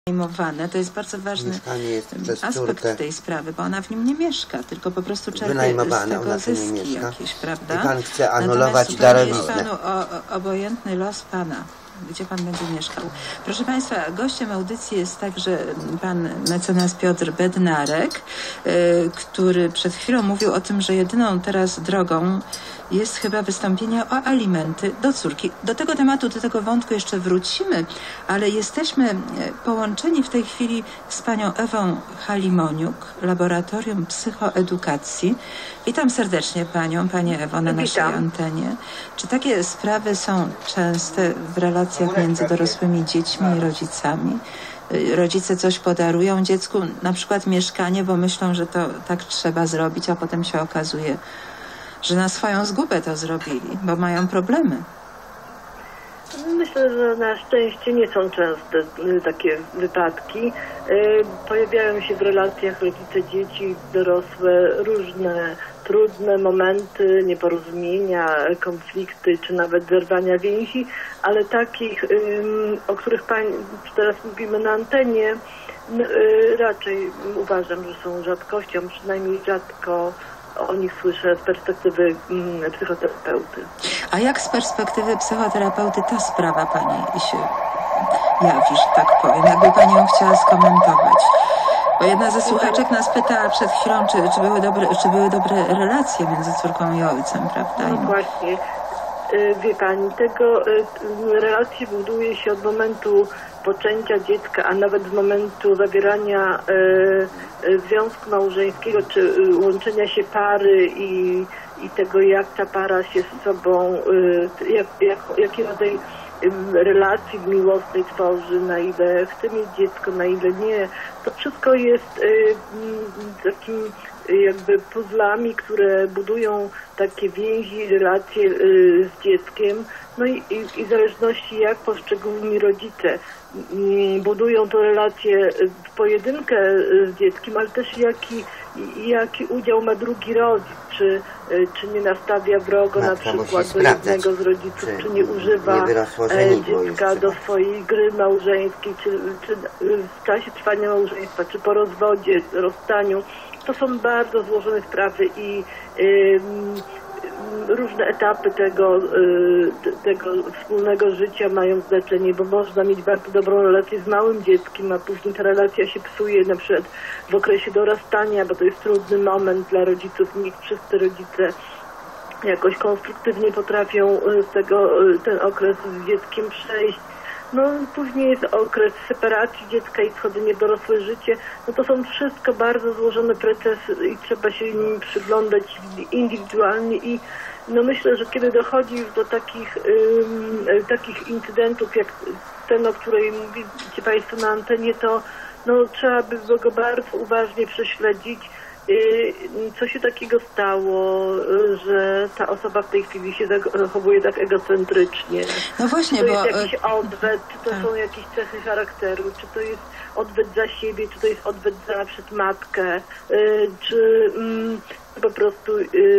wynajmowane. To jest bardzo ważny aspekt tej sprawy, bo ona w nim nie mieszka, tylko po prostu czerpie z tego zyski jakieś, prawda? I pan chce anulować darowiznę. Jest panu obojętny los pana, gdzie pan będzie mieszkał. Proszę państwa, gościem audycji jest także pan mecenas Piotr Bednarek, który przed chwilą mówił o tym, że jedyną teraz drogą jest chyba wystąpienie o alimenty do córki. Do tego tematu, do tego wątku jeszcze wrócimy, ale jesteśmy połączeni w tej chwili z panią Ewą Halimoniuk, Laboratorium Psychoedukacji. Witam serdecznie panią, pani Ewo, na naszej antenie. Czy takie sprawy są częste w relacjach między dorosłymi dziećmi i rodzicami? Rodzice coś podarują dziecku, na przykład mieszkanie, bo myślą, że to tak trzeba zrobić, a potem się okazuje, że na swoją zgubę to zrobili, bo mają problemy. Myślę, że na szczęście nie są częste takie wypadki. Pojawiają się w relacjach rodzice-dzieci, dorosłe różne trudne momenty, nieporozumienia, konflikty, czy nawet zerwania więzi, ale takich, o których teraz mówimy na antenie, raczej uważam, że są rzadkością, przynajmniej rzadko o nich słyszę z perspektywy psychoterapeuty. A jak z perspektywy psychoterapeuty ta sprawa pani się jawi, że tak powiem? Jakby pani ją chciała skomentować? Bo jedna ze słuchaczek nas pytała przed chwilą, czy były dobre relacje między córką i ojcem, prawda? No właśnie. Wie pani, relacje buduje się od momentu poczęcia dziecka, a nawet z momentu zawierania związku małżeńskiego, czy łączenia się pary i tego, jak ta para się z sobą, jaki rodzaj relacji miłosnej tworzy, na ile chce mieć dziecko, na ile nie. To wszystko jest takim jakby puzzlami, które budują takie więzi, relacje z dzieckiem. No i w zależności jak poszczególni rodzice budują tę relację w pojedynkę z dzieckiem, ale też jaki udział ma drugi rodzic, czy nie nastawia wrogo na przykład do jednego z rodziców, czy nie używa dziecka do swojej gry małżeńskiej, czy w czasie trwania małżeństwa, czy po rozwodzie, rozstaniu. To są bardzo złożone sprawy i różne etapy tego wspólnego życia mają znaczenie, bo można mieć bardzo dobrą relację z małym dzieckiem, a później ta relacja się psuje na przykład w okresie dorastania, bo to jest trudny moment dla rodziców. Nie wszyscy rodzice jakoś konstruktywnie potrafią ten okres z dzieckiem przejść. No później jest okres separacji dziecka i wchodzenie w dorosłe życie. No to są wszystko bardzo złożone procesy i trzeba się im przyglądać indywidualnie i no myślę, że kiedy dochodzi do takich incydentów jak ten, o której mówicie Państwo na antenie, to no, trzeba by go bardzo uważnie prześledzić, co się takiego stało, że ta osoba w tej chwili się zachowuje tak egocentrycznie. No właśnie, czy to jest jakiś odwet, czy to są jakieś cechy charakteru, czy to jest odwet za siebie, czy to jest odwet za na przykład matkę, czy po prostu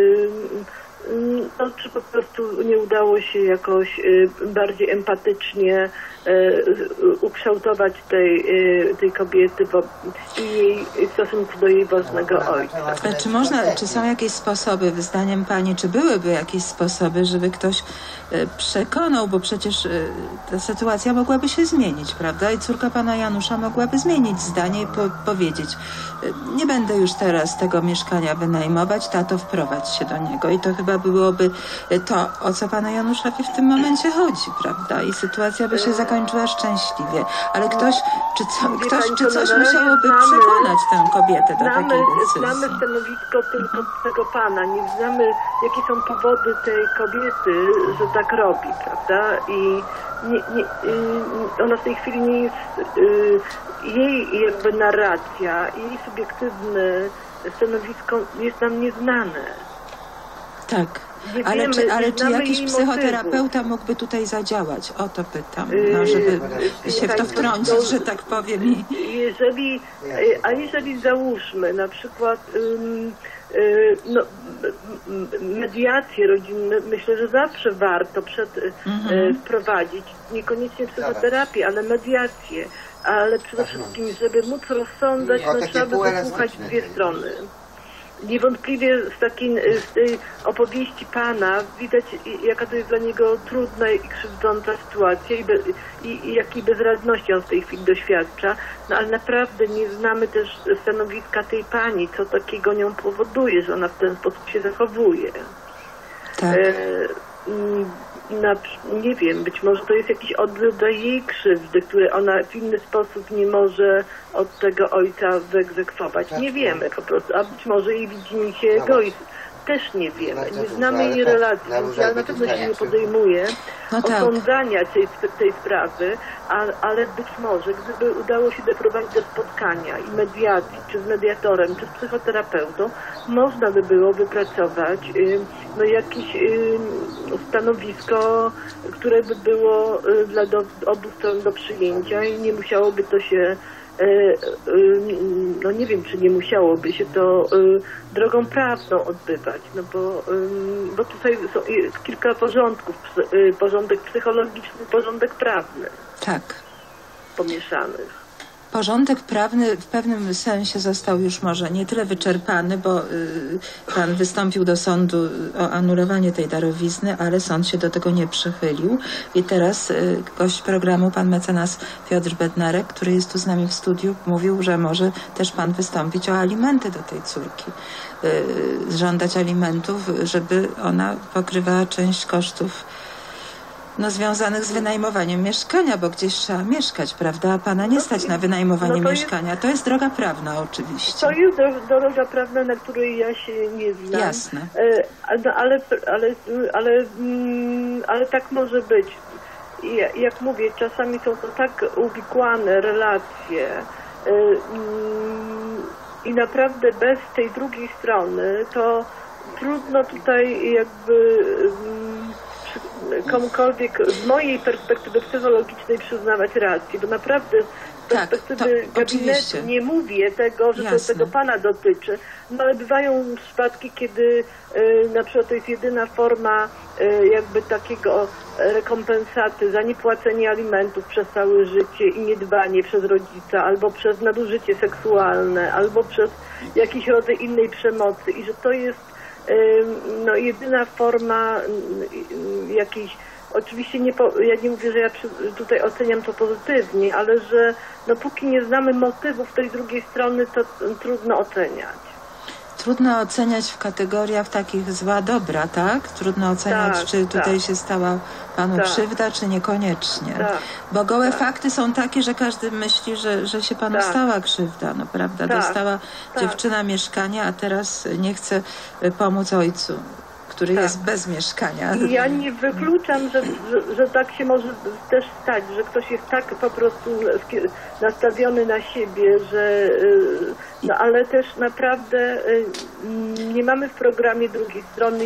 czy po prostu nie udało się jakoś bardziej empatycznie ukształtować tej kobiety i jej w stosunku do jej własnego ojca. Czy są jakieś sposoby, zdaniem pani, czy byłyby jakieś sposoby, żeby ktoś przekonał, bo przecież ta sytuacja mogłaby się zmienić, prawda? I córka pana Janusza mogłaby zmienić zdanie i powiedzieć: nie będę już teraz tego mieszkania wynajmować, tato, wprowadź się do niego. I to chyba byłoby to, o co pana Januszowi w tym momencie chodzi, prawda? I sytuacja by się zakończyła szczęśliwie. Ale czy coś musiałoby przekonać tę kobietę do takiej decyzji? Znamy stanowisko tylko tego pana. Nie znamy, jakie są powody tej kobiety, że tak robi, prawda? I ona w tej chwili nie jest, jej jakby narracja, jej subiektywne stanowisko jest nam nieznane. Tak. Ale czy jakiś psychoterapeuta mógłby tutaj zadziałać? O to pytam, żeby się w to wtrącić, że tak powiem. Jeżeli załóżmy na przykład mediacje rodzinne, myślę, że zawsze warto wprowadzić, niekoniecznie psychoterapię, ale mediację, ale przede wszystkim, żeby móc rozsądzać, no, trzeba by wysłuchać dwie strony. Niewątpliwie z tej opowieści Pana widać, jaka to jest dla niego trudna i krzywdząca sytuacja i jakiej bezradności on w tej chwili doświadcza, no ale naprawdę nie znamy też stanowiska tej Pani, co takiego nią powoduje, że ona w ten sposób się zachowuje. Tak. Nie wiem, być może to jest jakiś rodzaj jej krzywdy, które ona w inny sposób nie może od tego ojca wyegzekwować. Nie wiemy po prostu, a być może jej widzi się egoizm. Też nie wiemy, nie znamy jej relacji, ja na pewno się nie podejmuję osądzania tej sprawy, ale być może, gdyby udało się doprowadzić do spotkania i mediacji, czy z mediatorem, czy z psychoterapeutą, można by było wypracować no, jakieś stanowisko, które by było dla obu stron do przyjęcia i nie musiałoby to się no nie wiem, czy nie musiałoby się to drogą prawną odbywać, no bo tutaj jest kilka porządków, porządek psychologiczny, porządek prawny. Tak. Pomieszanych. Porządek prawny w pewnym sensie został już może nie tyle wyczerpany, bo pan wystąpił do sądu o anulowanie tej darowizny, ale sąd się do tego nie przychylił. I teraz gość programu, pan mecenas Piotr Bednarek, który jest tu z nami w studiu, mówił, że może też pan wystąpić o alimenty do tej córki. Żądać alimentów, żeby ona pokrywała część kosztów związanych z wynajmowaniem mieszkania, bo gdzieś trzeba mieszkać, prawda? A pana nie stać na wynajmowanie mieszkania. To jest droga prawna oczywiście. To jest droga prawna, na której ja się nie znam. Jasne. Ale tak może być. Jak mówię, czasami są to tak uwikłane relacje i naprawdę bez tej drugiej strony to trudno tutaj jakby komukolwiek z mojej perspektywy psychologicznej przyznawać rację, bo naprawdę z perspektywy gabinetu nie mówię tego, że to tego pana dotyczy, no ale bywają przypadki, kiedy na przykład to jest jedyna forma jakby takiego rekompensaty za niepłacenie alimentów przez całe życie i niedbanie przez rodzica, albo przez nadużycie seksualne, albo przez jakiś rodzaj innej przemocy i że to jest no, jedyna forma jakiejś, oczywiście ja nie mówię, że ja tutaj oceniam to pozytywnie, ale że no, póki nie znamy motywów tej drugiej strony, to trudno oceniać. Trudno oceniać w kategoriach takich zła, dobra, tak? Trudno oceniać, czy tutaj się stała panu krzywda, czy niekoniecznie. Bo gołe fakty są takie, że każdy myśli, że się panu stała krzywda, no prawda? Dostała dziewczyna mieszkanie, a teraz nie chce pomóc ojcu, który jest bez mieszkania. I ja nie wykluczam, że tak się może też stać, że ktoś jest tak po prostu nastawiony na siebie, że no ale też naprawdę nie mamy w programie drugiej strony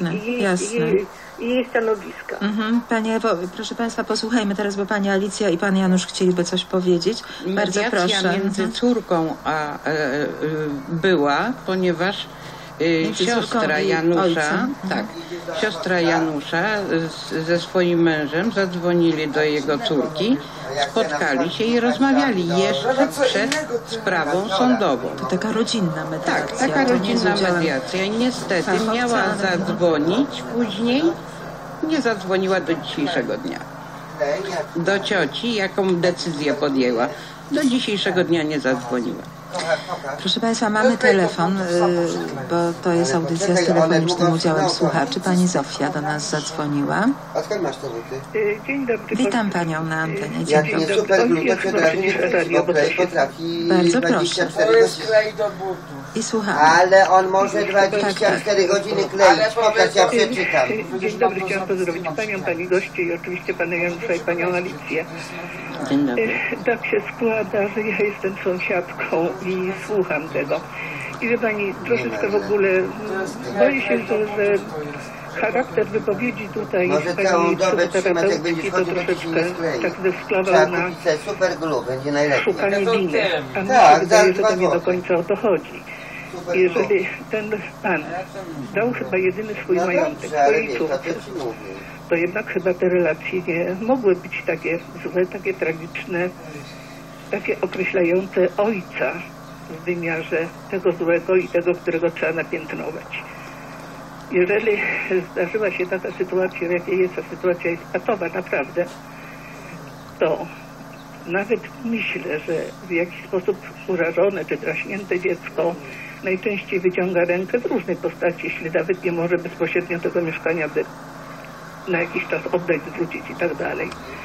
jej stanowiska. Panie Ewo, proszę Państwa, posłuchajmy teraz, bo Pani Alicja i Pan Janusz chcieliby coś powiedzieć. Bardzo proszę. Między córką a była, ponieważ siostra Janusza, siostra Janusza ze swoim mężem zadzwonili do jego córki, spotkali się i rozmawiali jeszcze przed sprawą sądową. To taka rodzinna mediacja. Tak, taka rodzinna mediacja. I niestety miała zadzwonić później, nie zadzwoniła do dzisiejszego dnia. Do cioci, jaką decyzję podjęła. Do dzisiejszego dnia nie zadzwoniła. Proszę Państwa, mamy telefon, bo to jest audycja z telefonicznym udziałem słuchaczy. Pani Zofia do nas zadzwoniła. A skąd masz te buty? Dzień dobry. Witam Panią na antenie. Jak nie super gluten, to od razu nie potrafi. Bardzo proszę. I słuchamy. Ale on może 24 godziny kleić. Pokaż, ja przeczytam. Dzień dobry, chciałam pozdrowić Panią, Pani goście i oczywiście Pana Janusza i Panią Alicję. Dzień dobry. Tak się składa, że ja jestem sąsiadką i słucham tego. I wie Pani, troszeczkę w ogóle boję się, że charakter wypowiedzi tutaj może całą dobę trzymać, jak będziesz to chodził, troszeczkę tak trzeba zesklawał na kupić sobie super glue, będzie najlepiej. szukanie winy. A mi Tak, się wydaje, że to nie zł. do końca o to chodzi. Jeżeli ten pan dał chyba jedyny swój majątek swojej córce, to jednak chyba te relacje nie mogły być takie złe, takie tragiczne takie określające ojca w wymiarze tego złego i tego, którego trzeba napiętnować. Jeżeli zdarzyła się taka sytuacja, w jakiej jest, ta sytuacja jest patowa naprawdę, to nawet myślę, że w jakiś sposób urażone czy draśnięte dziecko najczęściej wyciąga rękę w różnej postaci, jeśli nawet nie może bezpośrednio tego mieszkania na jakiś czas oddać, zwrócić i tak dalej.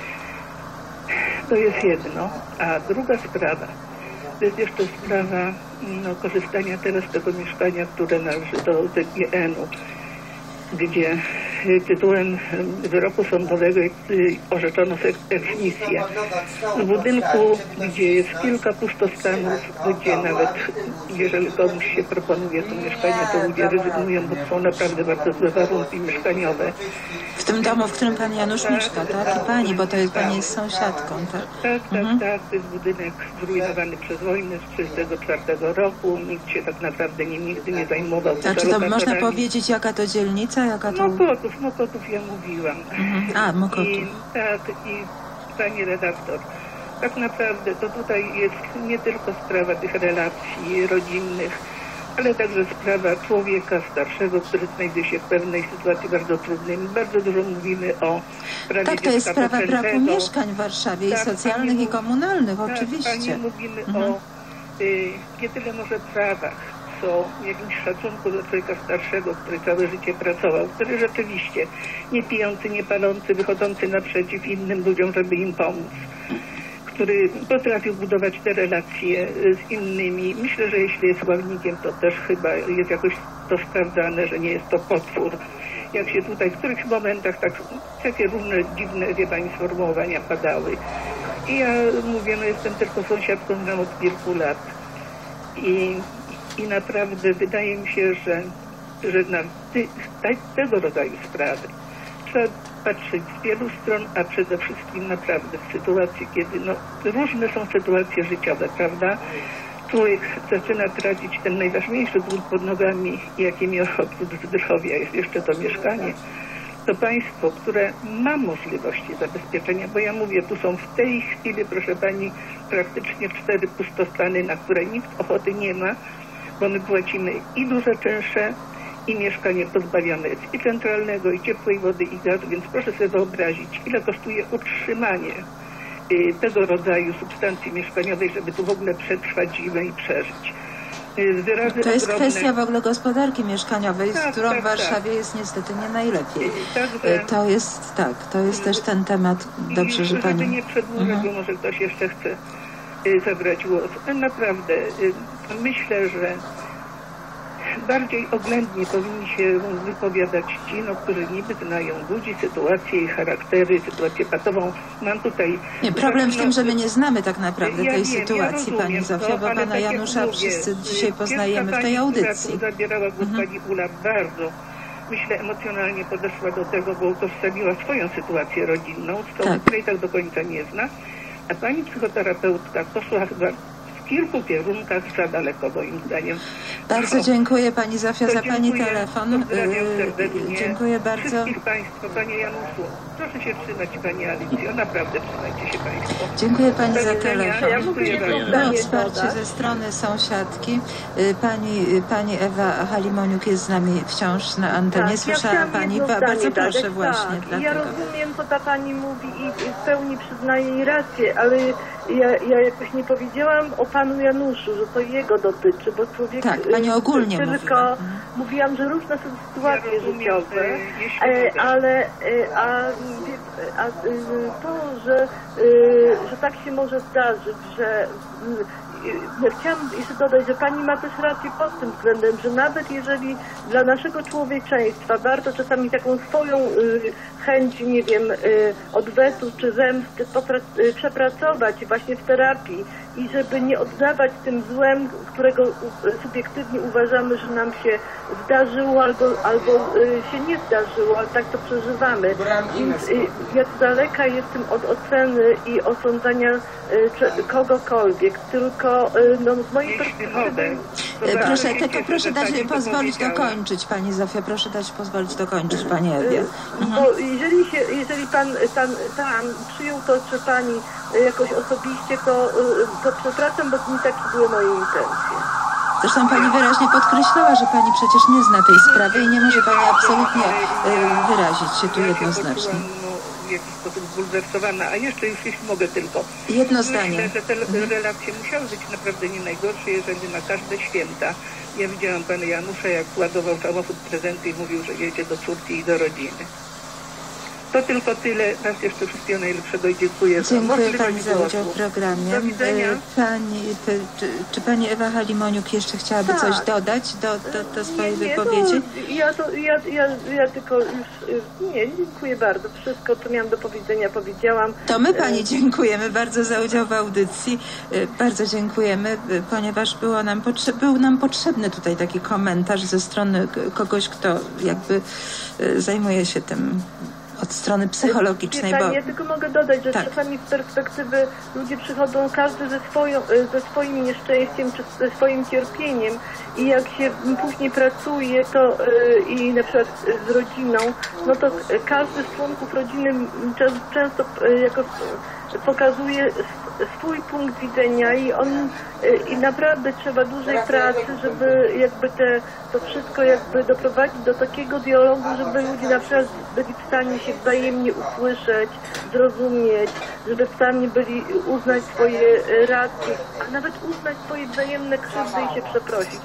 To jest jedno. A druga sprawa, to jest jeszcze sprawa korzystania teraz z tego mieszkania, które należy do ZGN-u, gdzie tytułem wyroku sądowego orzeczono eksmisję. W budynku, gdzie jest kilka pustostanów, gdzie nawet jeżeli komuś się proponuje to mieszkanie, to ludzie rezygnują, bo są naprawdę bardzo złe warunki mieszkaniowe. W tym domu, w którym pan Janusz mieszka, tak? I pani, bo to jest pani jest sąsiadką, tak? Tak. To jest budynek zrujnowany przez wojnę z 1934 roku. Nikt się tak naprawdę nigdy nie zajmował. A czy to można powiedzieć, jaka to dzielnica? Jaka to... Mokotów ja mówiłam. Mokotów. I pani redaktor, tak naprawdę to tutaj jest nie tylko sprawa tych relacji rodzinnych, ale także sprawa człowieka starszego, który znajduje się w pewnej sytuacji bardzo trudnej. Bardzo dużo mówimy o prawie tak, to jest sprawa braku mieszkań w Warszawie, i socjalnych, i komunalnych, oczywiście. Pani, mówimy o nie tyle może prawach, co jakimś szacunku do człowieka starszego, który całe życie pracował, który rzeczywiście nie pijący, nie palący, wychodzący naprzeciw innym ludziom, żeby im pomóc, który potrafił budować te relacje z innymi. Myślę, że jeśli jest ławnikiem, to też chyba jest jakoś to sprawdzane, że nie jest to potwór. Jak się tutaj w których momentach takie różne dziwne, wie pani, sformułowania padały. I ja mówię, jestem tylko sąsiadką, znam od kilku lat. I naprawdę wydaje mi się, że na tego rodzaju sprawy trzeba patrzeć z wielu stron, a przede wszystkim naprawdę w sytuacji, kiedy różne są sytuacje życiowe, prawda? Człowiek zaczyna tracić ten najważniejszy grunt pod nogami, jaki miał oprócz zdrowia, jest jeszcze to mieszkanie. To państwo, które ma możliwości zabezpieczenia, bo ja mówię, tu są w tej chwili, proszę pani, praktycznie 4 pustostany, na które nikt ochoty nie ma, bo my płacimy i duże czynsze, i mieszkanie pozbawione jest i centralnego, i ciepłej wody, i gazu, więc proszę sobie wyobrazić, ile kosztuje utrzymanie tego rodzaju substancji mieszkaniowej, żeby tu w ogóle przetrwać zimę i przeżyć. To jest kwestia w ogóle gospodarki mieszkaniowej, z którą w Warszawie jest niestety nie najlepiej. To jest też ten temat. Dobrze, że pani... Żeby nie przedłużać, bo może ktoś jeszcze chce zabrać głos. Naprawdę myślę, że bardziej oględnie powinni się wypowiadać ci, którzy niby znają ludzi, sytuację i charaktery, sytuację patową. Mam tutaj... Nie, problem w tym, że my nie znamy tak naprawdę tej sytuacji, pani Zofio, bo pana Janusza wszyscy dzisiaj poznajemy w tej audycji. Zabierała głos pani Ula bardzo, myślę, emocjonalnie podeszła do tego, bo utożsamiła swoją sytuację rodzinną, z której tak do końca nie zna. A pani psychoterapeutka poszła chyba w kilku kierunkach za daleko, moim zdaniem. Bardzo dziękuję pani Zofio za pani telefon. Dziękuję bardzo. Wszystkich państwa, panie Januszu, proszę się trzymać, pani Alicjo, naprawdę trzymajcie się państwo. Dziękuję pani za telefon. Wsparcie ze strony sąsiadki. Pani Ewa Halimoniuk jest z nami wciąż na antenie. Słyszała pani? Bardzo proszę właśnie. Ja rozumiem, co ta pani mówi i w pełni przyznaję jej rację, ale ja jakoś nie powiedziałam o panu Januszu, że to jego dotyczy, bo człowiek... Tak, pani ogólnie tylko mówiłam, że różne są sytuacje życiowe, ale to, że tak się może zdarzyć, że... Ja chciałam jeszcze dodać, że pani ma też rację pod tym względem, że nawet jeżeli dla naszego człowieczeństwa warto czasami taką swoją chęć, nie wiem, odwetu czy zemsty przepracować właśnie w terapii i żeby nie oddawać tym złem, którego subiektywnie uważamy, że nam się zdarzyło albo się nie zdarzyło, ale tak to przeżywamy. Więc ja z daleka jestem od oceny i osądzania kogokolwiek, tylko z mojej perspektywy... Proszę dać pozwolić dokończyć, pani Zofia, proszę dać pozwolić dokończyć, pani Ewie. Bo jeżeli pan przyjął to, czy pani jakoś osobiście, to przepraszam, bo nie takie były moje intencje. Zresztą pani wyraźnie podkreślała, że pani przecież nie zna tej sprawy i nie może pani absolutnie wyrazić się tu jednoznacznie. W jakiś sposób zbulwersowana, a jeszcze już jeśli mogę tylko. Jedno zdanie. Myślę, że te relacje musiały być naprawdę nie najgorsze, jeżeli na każde święta. Ja widziałam pana Janusza, jak ładował samochód prezenty i mówił, że jedzie do córki i do rodziny. To tylko tyle. Raz jeszcze wszystkiego najlepszego i dziękuję za Dziękuję pani za udział w programie. Do widzenia. Czy pani Ewa Halimoniuk jeszcze chciałaby coś dodać do swojej wypowiedzi? Ja tylko już dziękuję bardzo. Wszystko, co miałam do powiedzenia, powiedziałam. To my pani dziękujemy bardzo za udział w audycji. Bardzo dziękujemy, ponieważ był nam potrzebny tutaj taki komentarz ze strony kogoś, kto jakby zajmuje się tym od strony psychologicznej. Ja tylko mogę dodać, że czasami z perspektywy ludzie przychodzą każdy ze swoim nieszczęściem czy ze swoim cierpieniem i jak się później pracuje to i na przykład z rodziną, no to każdy z członków rodziny często jako pokazuje swój punkt widzenia i naprawdę trzeba dużej pracy, żeby jakby to wszystko jakby doprowadzić do takiego dialogu, żeby ludzie na przykład byli w stanie się wzajemnie usłyszeć, zrozumieć, żeby w stanie byli uznać swoje racje, a nawet uznać swoje wzajemne krzywdy i się przeprosić.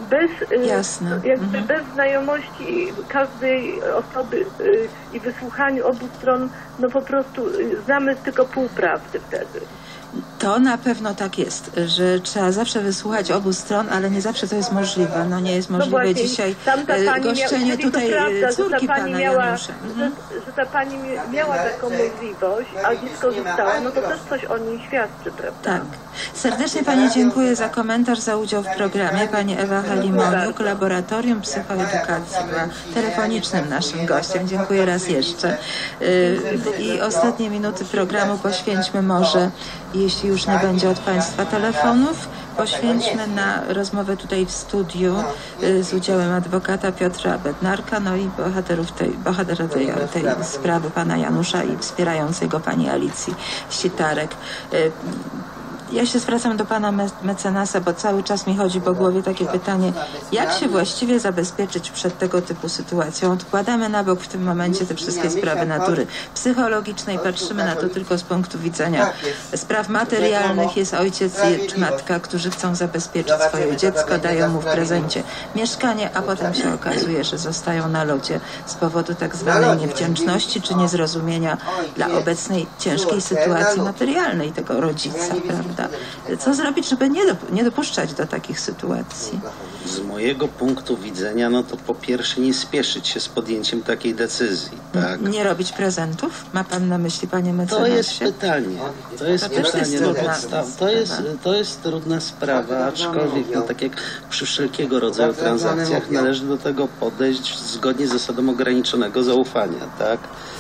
Bez znajomości każdej osoby i wysłuchaniu obu stron, no po prostu znamy tylko pół prawdy wtedy. To na pewno tak jest, że trzeba zawsze wysłuchać obu stron, ale nie zawsze to jest możliwe. No nie jest możliwe dzisiaj goszczenie tutaj córki pana Janusza. Że ta pani miała taką możliwość, a nie skorzystała, no to też coś o niej świadczy, prawda? Tak. Serdecznie pani dziękuję za komentarz, za udział w programie. Pani Ewa Halimoniuk, Laboratorium Psychoedukacji, była telefonicznym naszym gościem. Dziękuję raz jeszcze. I ostatnie minuty programu poświęćmy może, jeśli już nie będzie od państwa telefonów, poświęćmy na rozmowę tutaj w studiu z udziałem adwokata Piotra Bednarka, no i bohatera tej sprawy pana Janusza i wspierającej go pani Alicji Sitarek. Ja się zwracam do pana mecenasa, bo cały czas mi chodzi po głowie takie pytanie, jak się właściwie zabezpieczyć przed tego typu sytuacją? Odkładamy na bok w tym momencie te wszystkie sprawy natury psychologicznej, patrzymy na to tylko z punktu widzenia spraw materialnych. Jest ojciec czy matka, którzy chcą zabezpieczyć swoje dziecko, dają mu w prezencie mieszkanie, a potem się okazuje, że zostają na lodzie z powodu tak zwanej niewdzięczności czy niezrozumienia dla obecnej ciężkiej sytuacji materialnej tego rodzica, prawda? Co zrobić, żeby nie dopuszczać do takich sytuacji? Z mojego punktu widzenia, no to po pierwsze nie spieszyć się z podjęciem takiej decyzji. Tak? Nie robić prezentów? Ma pan na myśli, panie mecenasie? To jest pytanie. To jest trudna sprawa, aczkolwiek no, tak jak przy wszelkiego rodzaju transakcjach należy do tego podejść zgodnie z zasadą ograniczonego zaufania. Tak?